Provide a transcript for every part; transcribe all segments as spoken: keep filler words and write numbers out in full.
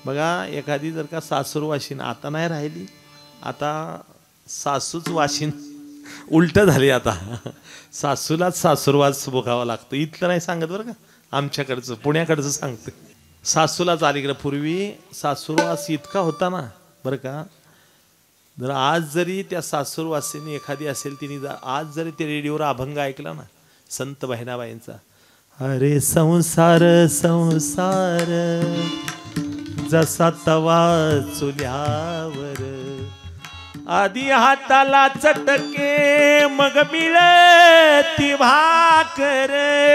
बघा एखादी जर का सासूर वाशीन आता नाही राहिली, आता सासूच वाशीन उलट झाली. आता सासूलाच सासूरवास भोगावा लागतो. इथलं नाही सांगत बरं का, आमच्याकडचं पुण्याकडचं सांगते. सासूलाच अलीकडं पूर्वी सासूरवास इतका होता ना बरं का. जर आज जरी त्या सासूरवासीने एखादी असेल तिने आज जरी ते रेडिओवर अभंग ऐकला ना संत बहिणाबाईंचा, अरे संसार संसार जसा तवा चुल्यावर, आधी हाताला चटके मग मिळती भाकर.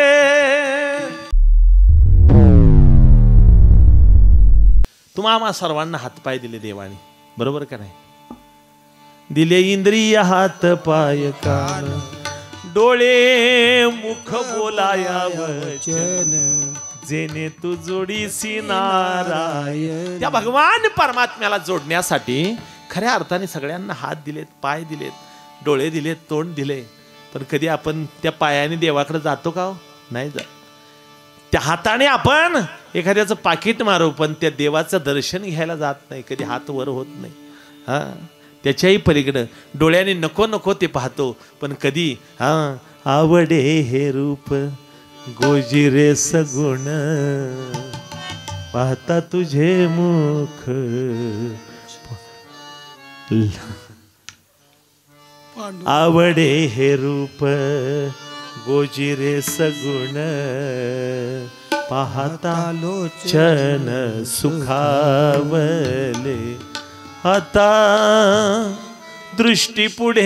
तुम्हा आम्हा सर्वांना हातपाय दिले देवाने, बरोबर का नाही? दिले इंद्रिय हात पाय कान, डोळे मुख बोलाया वचन, जेने तू जोडीसी नारायण. त्या भगवान परमात्म्याला जोडण्यासाठी खऱ्या अर्थाने सगळ्यांना हात दिलेत, पाय दिलेत, डोळे दिलेत, तोंड दिले. पण कधी आपण त्या पायाने देवाकडे जातो का हो? नाही जात. त्या हाताने आपण एखाद्याचं पाकिट मारू पण त्या देवाचं दर्शन घ्यायला जात नाही. कधी हात वर होत नाही. हा, त्याच्याही पलीकडं डोळ्याने नको नको ते पाहतो पण कधी हा आवडे हे रूप गोजिरे सगुण, पाहता तुझे मुख आवडे हे रूप गोजिरे सगुण, पाहता लोचन सुखावले. आता दृष्टी पुढे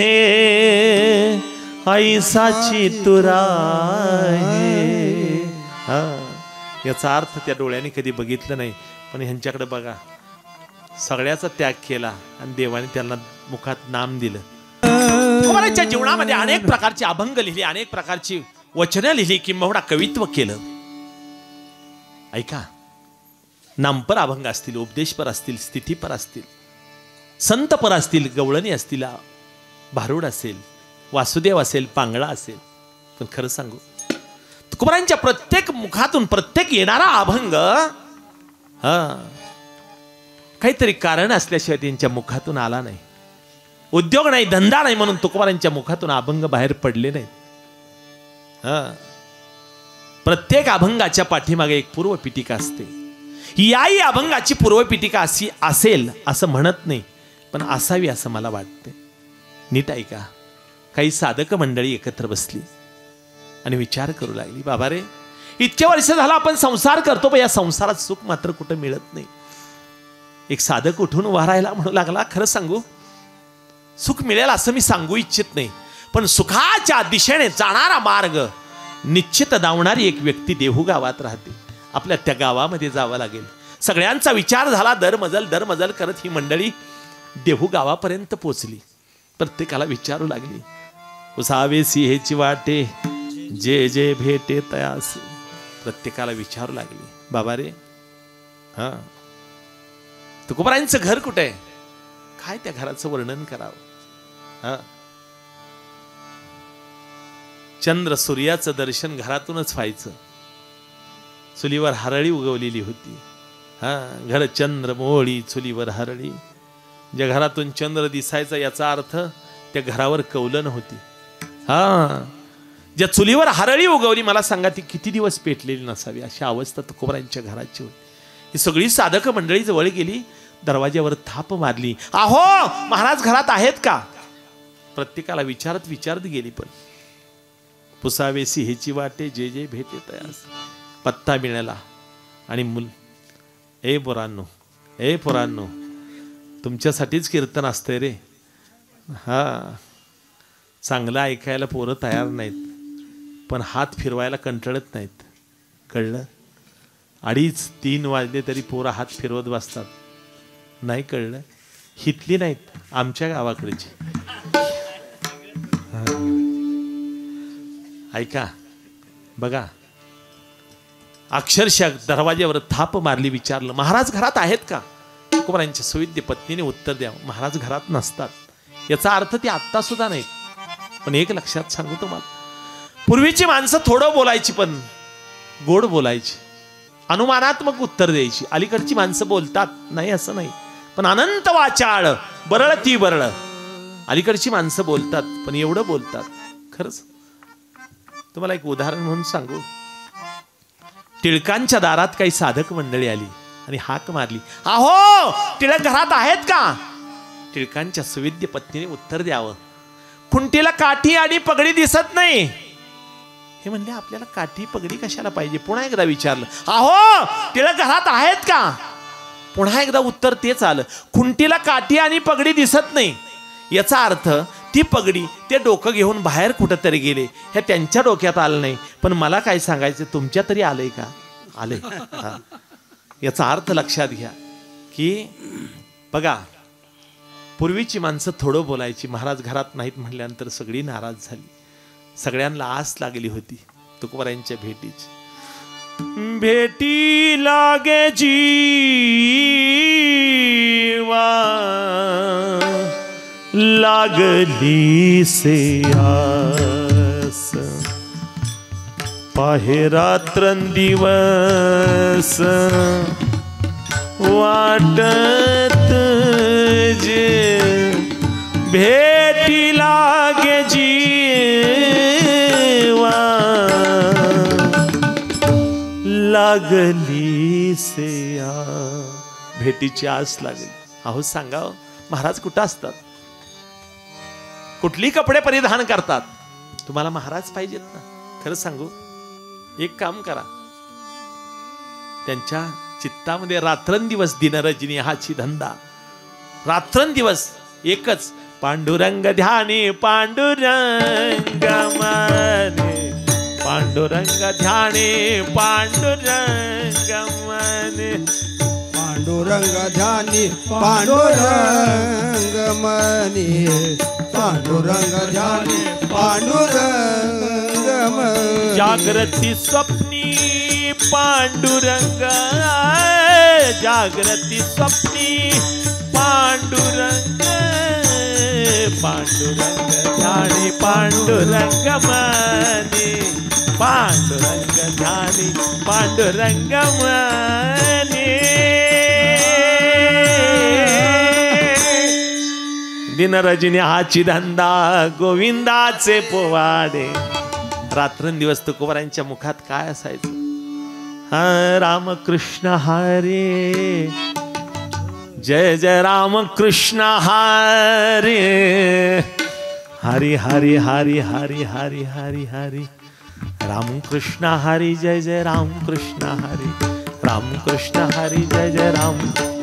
ऐसाची तुरा आहे. हा, याचा अर्थ त्या डोळ्याने कधी बघितलं नाही पण ह्यांच्याकडे बघा, सगळ्याचा त्याग केला आणि देवाने त्यांना मुखात नाम दिलं. तुकोबारांच्या जीवनामध्ये अनेक प्रकारचे अभंग लिहिले, अनेक प्रकारची वचनं लिहिली, किंबहुना कवित्व केलं. ऐका, नामपर अभंग असतील, उपदेशपर असतील, स्थितीपर असतील, संतपर असतील, गवळणी असतील, भारूड असेल, वासुदेव असेल, पांगळा असेल. पण खरं सांगू, तुकोबारांच्या प्रत्येक मुखातून प्रत्येक येणारा अभंग हा काहीतरी कारण असल्याशिवाय त्यांच्या मुखातून आला नाही. उद्योग नाही, धंदा नाही म्हणून तुकोबारांच्या मुखातून अभंग बाहेर पडले नाहीत. हा, प्रत्येक अभंगाच्या पाठीमागे एक पूर्वपीठिका असते. याही अभंगाची पूर्वपीठिका अशी असेल असं म्हणत नाही पण असावी असं मला वाटते. नीट ऐका. काही साधक मंडळी एकत्र बसली आणि विचार करू लागली, बाबा रे इतके वर्ष झालं आपण संसार करतो पण या संसारात सुख मात्र कुठं मिळत नाही. एक साधक उठून उभा राहिला, म्हणू लागला, खरं सांगू सुख मिळेल असं मी सांगू इच्छित नाही पण सुखाच्या दिशेने जाणारा मार्ग निश्चित धावणारी एक व्यक्ती देहू गावात राहते. आपल्या त्या गावामध्ये जावं लागेल. सगळ्यांचा विचार झाला. दरमजल दरमजल करत ही मंडळी देहू गावापर्यंत पोचली. प्रत्येकाला विचारू लागली, उसावे सिंहेची वाटे जे जे भेटे तयास. प्रत्येकाला विचारू लागली, बाबा रे हा तुकोबारांचं घर कुठे आहे? काय त्या घराचं वर्णन करावं? हा, चंद्र सूर्याचं दर्शन घरातूनच व्हायचं. चुलीवर हरळी उगवलेली होती. हा, घर चंद्र मोळी चुलीवर हरळी. ज्या घरातून चंद्र दिसायचा याचा अर्थ त्या घरावर कौलन होती. हा, ज्या चुलीवर हरळी उगवली, मला सांगा ती किती दिवस पेटलेली नसावी अशी अवस्था तुकोबारांच्या घराची होती. ही सगळी साधक मंडळी जवळ गेली, दरवाज्यावर थाप मारली, आहो महाराज घरात आहेत का? प्रत्येकाला विचारत विचारत गेली पण पुसावे सिंहेची वाटे जे जे भेटे तयास. पत्ता मिळाला आणि मुल, ए पोरांनो ए पोरांनो तुमच्यासाठीच कीर्तन असतंय रे. हा, चांगलं ऐकायला पोरं तयार नाहीत पण हात फिरवायला कंटाळत नाहीत, कळलं? अडीच तीन वाजले तरी पोरं हात फिरवत बसतात, नाही कळलं? हितली नाहीत, आमच्या गावाकडची. ऐका बघा, अक्षरशः दरवाज्यावर थाप मारली, विचारलं, महाराज घरात आहेत का? तुकोबारांच्या सुविद्य पत्नीने उत्तर द्यावं, महाराज घरात नसतात. याचा अर्थ ते आत्ता सुद्धा नाहीत. पण एक लक्षात सांगू तुम्हाला, पूर्वीची माणसं थोडं बोलायची पण गोड बोलायची. अनुमानात्मक उत्तर द्यायची. अलीकडची माणसं बोलतात नाही असं नाही, पण अनंत वाचाळ बरळ ती बरळ. अलीकडची माणसं बोलतात पण एवढं बोलतात. खरंच तुम्हाला एक उदाहरण म्हणून सांगू. टिळकांच्या दारात काही साधक मंडळी आली आणि हाक मारली, अहो टिळक घरात आहेत का? टिळकांच्या सुविद्य पत्नीने उत्तर द्यावं, खुंटीला काठी आणि पगडी दिसत नाही. हे म्हणले आपल्याला काठी पगडी कशाला पाहिजे? पुन्हा एकदा विचारलं, अहो टिळक घरात आहेत का? पुन्हा एकदा उत्तर तेच आलं, खुंटीला काठी आणि पगडी दिसत नाही. याचा अर्थ ती पगडी ते डोकं घेऊन बाहेर कुठंतरी गेले, हे त्यांच्या डोक्यात आलं नाही. पण मला काय सांगायचं, तुमच्या तरी आलंय का? आले. याचा अर्थ लक्षात घ्या की बघा, पूर्वीची माणसं थोडं बोलायची. महाराज घरात नाहीत म्हटल्यानंतर सगळी नाराज झाली. सगळ्यांना आस लागली होती तुकोबारायांच्या भेटीची. भेटी लागे जीवा लागली से आस, पाहे रात्रंदिवस वाटत जे, भेटी लागे जीवा लागली से आ. भेटीची आस लागली. अहो सांगा महाराज कुठं असतात? कुठली कपडे परिधान करतात? तुम्हाला महाराज पाहिजेत ना? खरं सांगू, एक काम करा, त्यांच्या चित्तामध्ये रात्रंदिवस दिनरजनी हाची धंदा, रात्रंदिवस एकच, पांडुरंग ध्यानी पांडुरंग मने, पांडुरंग ध्यानी पांडुरंग मने, पांडुरंग ध्यानी पांडुरंग मने, पांडुरंग ध्यानी पांडुरंग मने. जागृती स्वप्नी पांडुरंग, जागृती स्वप्नी पांडुरंग, पांडुरंग ध्यानी पांडुरंग मने, पांडुरंग ध्यानी पांडुरंग मने. दिनरजनी हाची धंदा गोविंदाचे पोवाडे. रात्रंदिवस तुकोबारायांच्या मुखात काय असायचं? हा रामकृष्ण हरे, जय जय रामकृष्ण हरे, हरि हरि हरि हरि हरि हरि हरि, रामकृष्ण हरि जय जय रामकृष्ण हरि, रामकृष्ण हरि जय जय राम,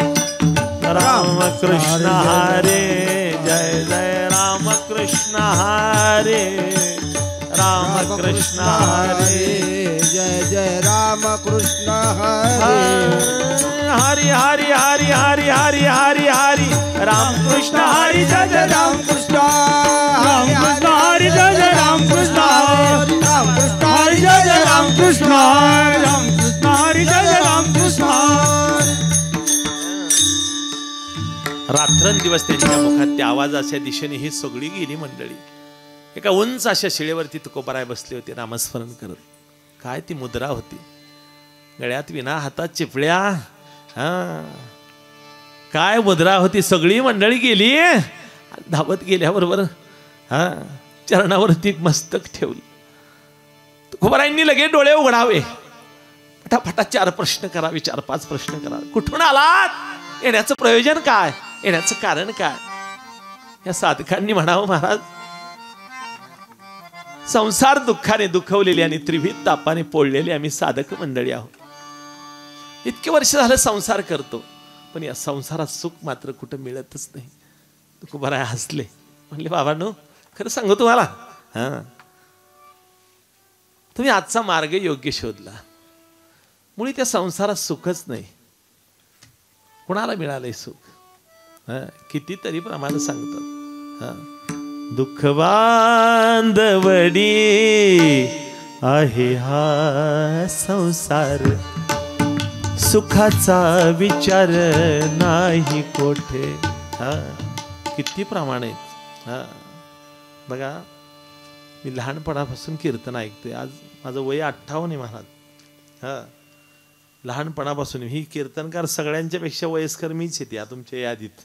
रामकृष्ण हरे जय जय रामकृष्ण हरे, रामकृष्ण हरे जय जय रामकृष्ण हरे, हरि हरि हरि हरि हरि हरि हरि, रामकृष्ण हरि जय जय रामकृष्ण, रामकृष्ण हरि जय जय रामकृष्ण, रामकृष्ण हरि जय जय रामकृष्ण, रामकृष्ण हरि जय जय रामकृष्ण. रात्रंदिवस त्यांच्या मुखात त्या आवाजाच्या दिशेने ही सगळी गेली मंडळी. एका उंच अशा शिळेवरती तुकोबाराय बसले होते नामस्मरण करत. काय ती मुद्रा होती, गळ्यात विना, हातात चिपळ्या, हा काय मुद्रा होती. सगळी मंडळी गेली, धावत गेल्याबरोबर हा चरणावरती मस्तक ठेवलं. तुकोबारायांनी लगेच डोळे उघडावे, फटाफटा चार प्रश्न करावे, चार पाच प्रश्न करावे. कुठून आलात? येण्याचं प्रयोजन काय? येण्याचं कारण काय? या साधकांनी म्हणावं, महाराज संसार दुःखाने दुखवलेली आणि त्रिविध तापाने पोळलेली आम्ही साधक मंडळी आहोत. इतके वर्ष झालं संसार करतो, पण या संसारात सुख मात्र कुठं मिळतच नाही. तुकोबाराय हसले, म्हणले बाबांनो खरं सांगू तुम्हाला, हा तुम्ही आजचा मार्ग योग्य शोधला. मुळी त्या संसारात सुखच नाही. कुणाला मिळालंय सुख? हा कितीतरी प्रमाणे सांगतात, हा दुःख बांधवडी आहे हा संसार, सुखाचा विचार नाही कोठे. हा किती प्रमाणे. हा बघा, मी लहानपणापासून कीर्तन ऐकतोय. आज माझं वय अठ्ठावन्न आहे महाराज. हा लहानपणापासून ही कीर्तनकार सगळ्यांच्या पेक्षा वयस्कर मीच आहे त्या तुमच्या यादीत.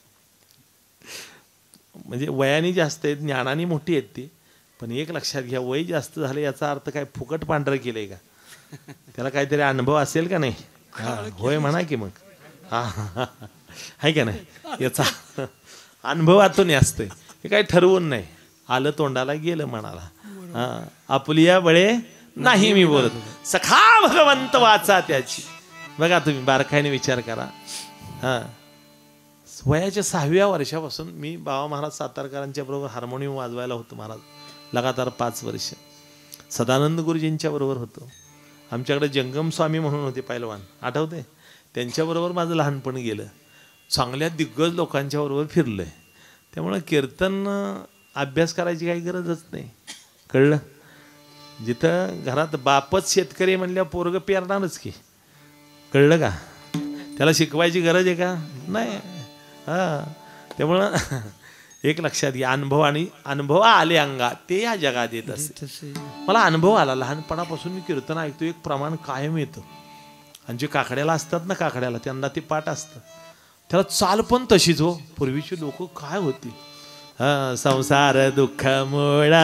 म्हणजे वयाने जास्त आहेत, ज्ञानाने मोठी आहेत ती. पण एक लक्षात घ्या, वय जास्त झालं याचा अर्थ काय फुकट पांढरं केलंय का? त्याला काहीतरी अनुभव असेल का नाही? होय म्हणा की मग. हा आहे का नाही? याचा अनुभवातून असतंय, हे काही ठरवून नाही. आलं तोंडाला गेलं म्हणाला. हा आपुलिया बळे नाही मी बोलत, सखा भगवंत वाचा त्याची. बघा तुम्ही बारकाईने विचार करा. हा वयाच्या सहाव्या वर्षापासून मी बाबा महाराज सातारकरांच्या बरोबर हार्मोनियम वाजवायला होतो महाराज, लगातार पाच वर्ष. सदानंद गुरुजींच्या बरोबर होतो. आमच्याकडे जंगम स्वामी म्हणून होते पैलवान, आठवते? त्यांच्याबरोबर माझं लहानपण गेलं. चांगल्या दिग्गज लोकांच्या बरोबर फिरलोय. त्यामुळं कीर्तन अभ्यास करायची काही गरजच नाही. कळलं? जिथं घरात बापच शेतकरी म्हणल्यावर पोरगं पेरणारच की. कळलं का? त्याला शिकवायची गरज आहे का? नाही. हां त्यामुळं एक लक्षात घ्या, अनुभव आणि अनुभव आले अंगात ते या जगात येत असते. मला अनुभव आला लहानपणापासून. मी कीर्तन ऐकतो, एक प्रमाण कायम येतं. आणि जे काकड्याला असतात ना, काकड्याला त्यांना ते पाठ असतं, त्याला चाल पण तशीच. हो पूर्वीची लोक काय होती. हा संसार दुःख मुळा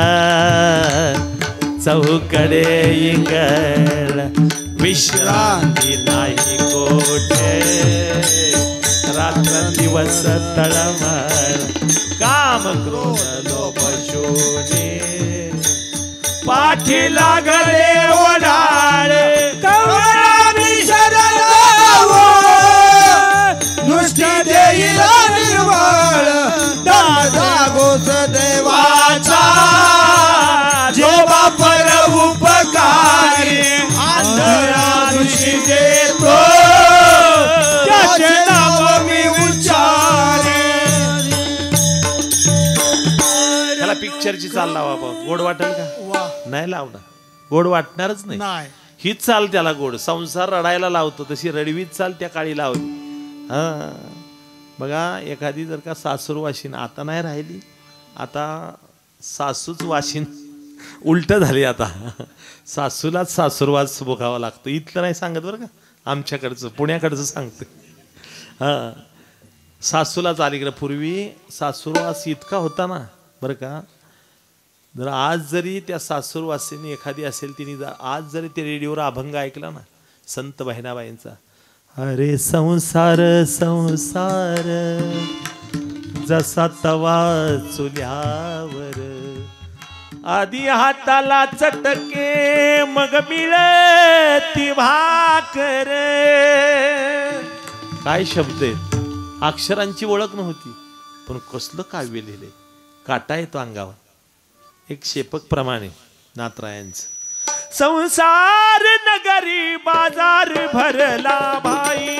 चौकडे इंगळ, विश्रांती नाही कोठे, रात्र दिवस तळमळ, काम क्रोध लोभ शोणे, पाठी लागले ओढाळे, कवरा भीषण दृष्टी देईल निर्मळ, दादा गोस देवाचा जो बापर उपकारी, आंधळा दृष्टी देतो त्याचे नाव मी उच्चारे. त्याला पिक्चरची चाल लावा बाबा, गोड वाटेल का? नाही लावणार, गोड वाटणारच नाही. हीच चाल त्याला गोड. संसार रडायला लावतो तशी रडवीत चाल त्या काळी लावली. हा बघा, एखादी जर का सासूर वाशीन आता नाही राहिली, आता सासूच वाशीन उलट झाली. आता सासूलाच सासूरवास भोगावा लागतो. इथलं नाही सांगत बरं का, आमच्याकडचं पुण्याकडचं सांगते. हा सासूलाच अलीकडं. पूर्वी सासूरवास इतका होता ना बरं का. जर आज जरी त्या सासूरवासीने एखादी असेल, तिने आज जरी ते रेडिओवर अभंग ऐकला ना संत बहिणाबाईंचा, अरे संसार संसार जसा तवा चुल्यावर, आधी हाताला चटके मग मिळती भाकर. काय शब्द आहेत. अक्षरांची ओळख नव्हती, पण कसलं काव्य लिहिले. काटा येतो अंगावर. एक शेपक प्रमाणे नाथरायांचं. संसार नगरी बाजार भरला भाई,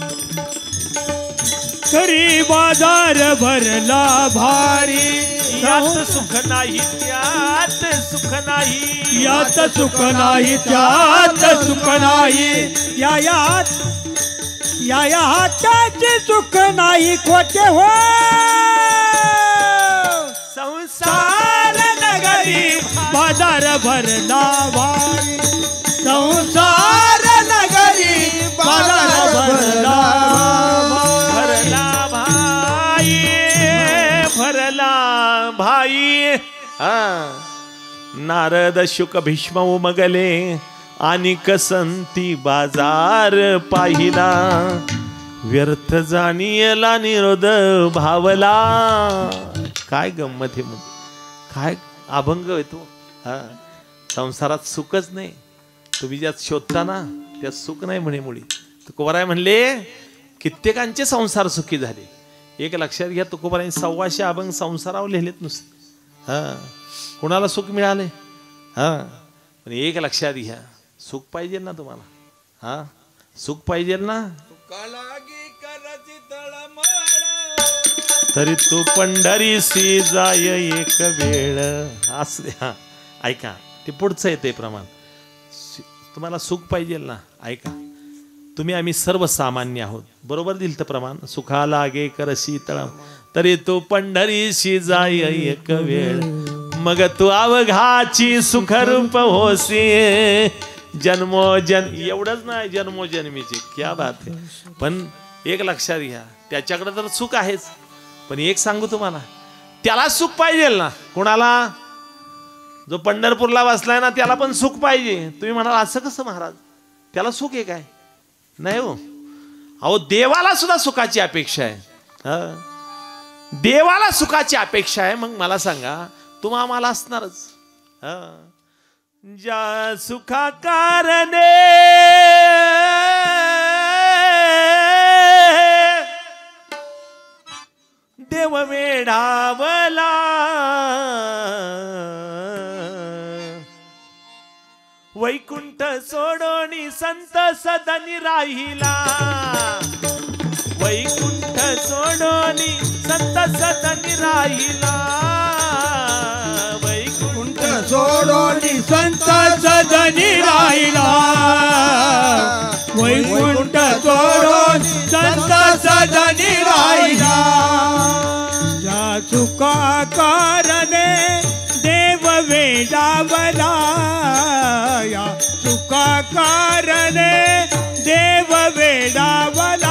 खरी बाजार भरला भारी, यात सुख नाही त्यात सुख नाही, यात सुख नाही त्यात सुख नाही, या यात या या हाताचे सुख नाही खोटे हो. संसार नगरी बाजार भरला भारी, संसार नगरी बाजार भरला भरला भाई, भरला भाई. हा नारद शुक भीष्म उमगले, आणि कसंती बाजार पाहिला, व्यर्थ जाणीला निरोध भावला. काय गंमत आहे मग, काय अभंग येतो. हा संसारात सुखच नाही. तुम्ही ज्यात शोधता ना त्यात सुख नाही म्हणे मुळी. तुकोबाराय म्हणले कित्येकांचे संसार सुखी झाले. एक लक्षात घ्या, तुकोबाराय सव्वाशे अभंग संसारावर लिहिलेत नुसते. हा कोणाला सुख मिळाले. हा पण एक लक्षात घ्या, सुख पाहिजे ना तुम्हाला. हा सुख पाहिजे ना, तरी तू पंढरीसी जाय एक वेळ. असं हा ऐका, ते पुढचं येते प्रमाण. तुम्हाला सुख पाहिजे ना, ऐका. तुम्ही आम्ही सर्वसामान्य आहोत, बरोबर दिलं तर प्रमाण. सुखाला गे करशी तळम, तरी तू पंढरीशी जाय एक वेळ, मग तू अवघाची सुखरूप होसी, जन्मोजन एवढंच नाही, जन्मोजन्मीचे क्या बात आहे. पण एक लक्षात घ्या, त्याच्याकडे तर सुख आहेच, पण एक सांगू तुम्हाला, त्याला सुख पाहिजे ना. कोणाला? जो पंढरपूरला बसलाय ना त्याला पण सुख पाहिजे. तुम्ही म्हणाल असं कसं महाराज, त्याला सुख आहे काय? नाही हो. अहो देवाला सुद्धा सुखाची अपेक्षा आहे. हा, देवाला सुखाची अपेक्षा आहे. मग मला सांगा, तुम्हा आम्हाला असणारच. हा, ज्या सुखा कारणे देव वेडावला, वैकुंठ सोडोनी संत सदनी राहिला. वैकुंठ सोडोनी संत सदनी राहिला. वैकुंठ सोडोनी संत सदनी राहिला. वैकुंठ सोडोनी संत सदनी राहिला. ज्या सुखा कारणे देव वेडावला. या सुखा कारणे देव वेडावला.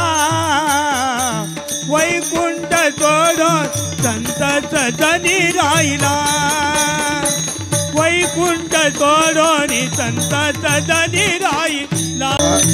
वैकुंठ सोडून संत सदनी राहिला. वैकुंठ सोडून संत सदनी राहिला.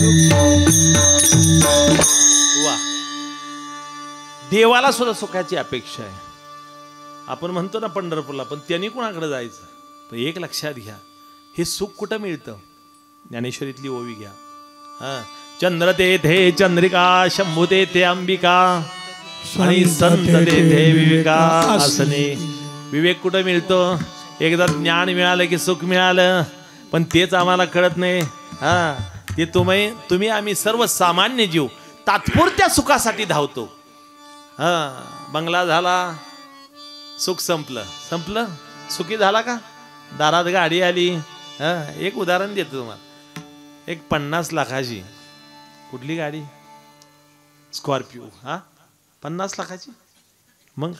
वा, देवाला सुद्धा सुखाची अपेक्षा आहे. आपण म्हणतो ना पंढरपूरला, पण त्यांनी कोणाकडे जायचं? पण एक लक्षात घ्या, हे सुख कुठं मिळतं? ज्ञानेश्वरीतली ओवी घ्या. हा, चंद्र तेथे चंद्रिका, शंभू तेथे अंबिका, आणि संत तेथे विवेका असणे. विवेक कुठं मिळतो? एकदा ज्ञान मिळालं की सुख मिळालं, पण तेच आम्हाला कळत नाही. हा, ते तुम्ही तुम्ही आम्ही सर्व सामान्य जीव तात्पुरत्या सुखासाठी धावतो. हा, बंगला झाला, सुख संपलं. संपलं, सुखी झाला का? दारात गाडी आली. हा, एक उदाहरण देतो तुम्हाला. एक पन्नास लाखाची कुठली गाडी? स्कॉर्पिओ. हा, पन्नास लाखाची. मग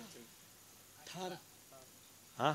हा,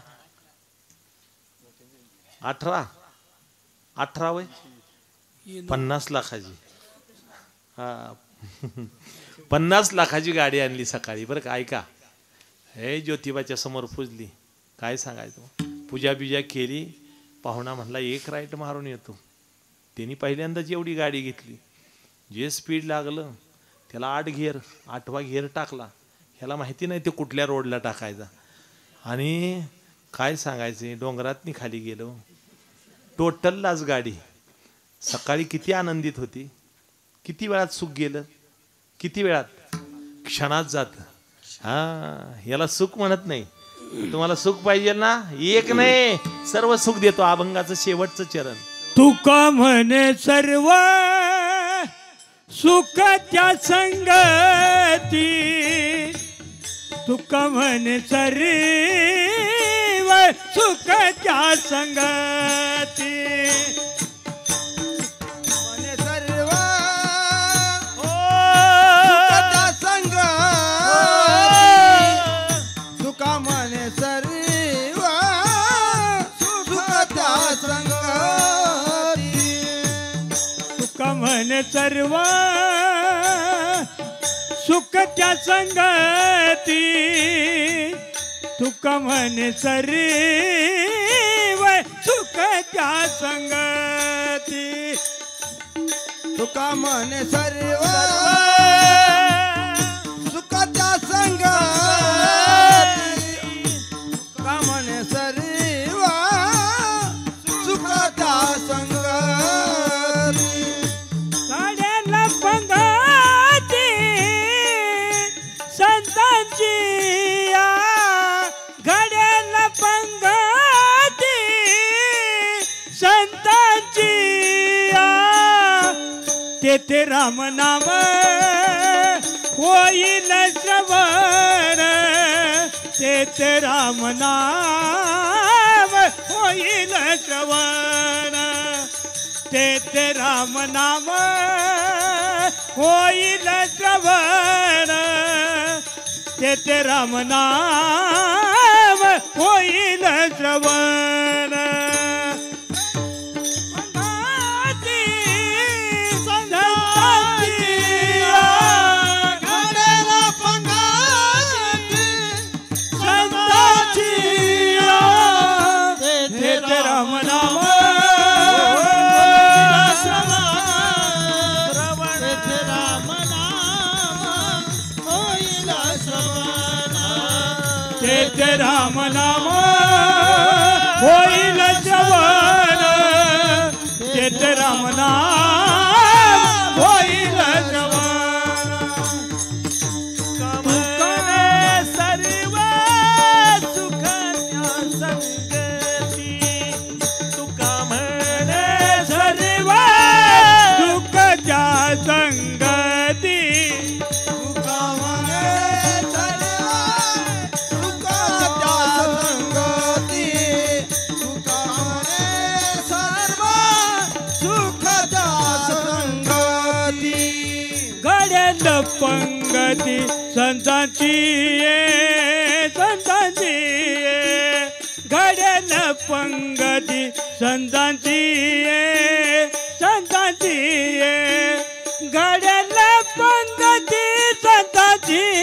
अठरा अठरा वय पन्नास लाखाची. हा, पन्नास लाखाची गाडी आणली सकाळी. बरं का, ऐका. हे ज्योतिबाच्या समोर पुजली. काय सांगायचं, पूजा बिजा केली. पाहुणा म्हणला एक राईट मारून येतो. त्यांनी पहिल्यांदाच एवढी गाडी घेतली. जे स्पीड लागलं त्याला आठ घेर आठवा घेर टाकला. ह्याला माहिती नाही ते कुठल्या रोडला टाकायचा. आणि काय सांगायचे, डोंगरातनी खाली गेलो. टोटललाच गाडी. सकाळी किती आनंदित होती, किती वेळात सुख गेलं, किती वेळात, क्षणात जात. हा, याला सुख म्हणत नाही. तुम्हाला सुख पाहिजे ना, एक नाही सर्व सुख देतो. अभंगाचं शेवटचं चरण. तुका म्हणे सर्व सुख त्या संगती. तुका म्हणे सर्व सुख त्या संगती. म्हणे सर्व सुख त्या संगती. तुका म्हणे सर्व सुख त्या संगती. तुका म्हणे सर्व सुख त्या संगती. तुका म्हणे सर्व सुख त्या संगती. तुका म्हणे सर्व सुख त्या संगती. तुका म्हणे सर्व सुख त्या संगती. गाड्याला पंगती संतांची. गाड्याला पंगती संतांची. तेथे राम नाम होईल श्रवण. तेथे राम नाम होईल श्रवण. तेथे राम नाम होईल श्रवण. तेथे राम नाम होईल श्रवण. तेथे राम नाम होईल जवन तेथे राम नाम होईल जवन तुकाने सर्व सुख त्या संगती तुका म्हणे सर्व दुःखाच्या संगती पंगती संतांची ये संतांची ये घड्याल पंगती संतांची ये संतांची ये घड्याल पंगती संतांची